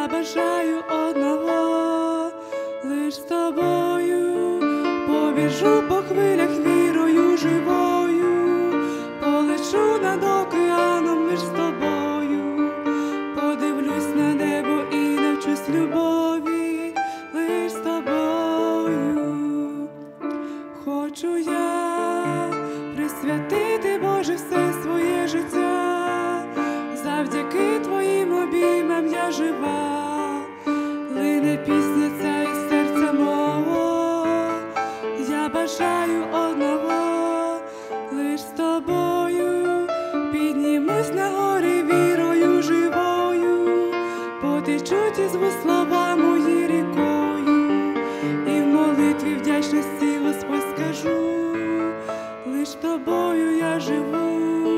бажаю одного, лиш з тобою. Побіжу по хвилях вірою живою, полечу над океаном лиш з тобою. Подивлюсь на небо і навчусь любові лиш з тобою. Хочу я присвятити, Боже, все своє життя, завдяки твоїм обіймам я жива. Лине пісня ця із серця мого, я бажаю одного, лиш з тобою. Піднімусь на гори вірою живою, потечуть із вуст слова мої рікою, і в молитві вдячності Господь скажу, лиш з тобою я живу.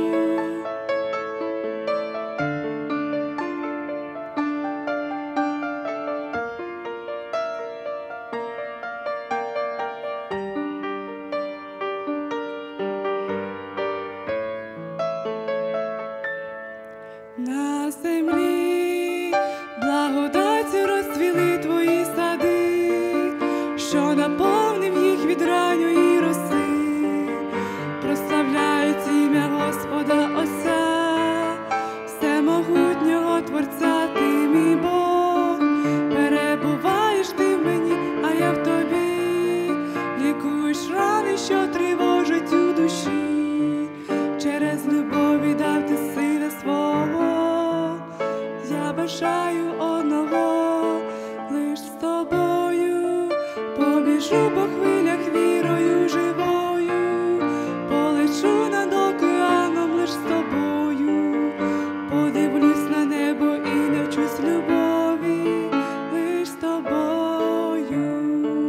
На землі благодаттю розцвіли твої сади, що наповнив їх від ранньої роси. Прославляють ім'я Господа Отця, всемогутнього Творця, ти мій Бог. Перебуваєш ти в мені, а я в тобі, лікуєш рани, що тривожать у душі. Через любов віддав ти сина свого, я бажаю одного, лиш з тобою. Побіжу по хвилях вірою живою, полечу над океаном лиш з тобою. Подивлюсь на небо і навчусь любові лиш з тобою.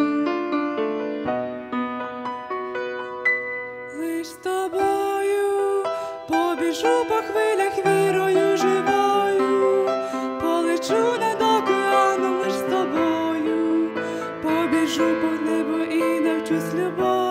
Лиш з тобою. Побіжу по хвилях вірою живою, полечу над океаном лиш з тобою. Побіжу по небу і навчусь любові.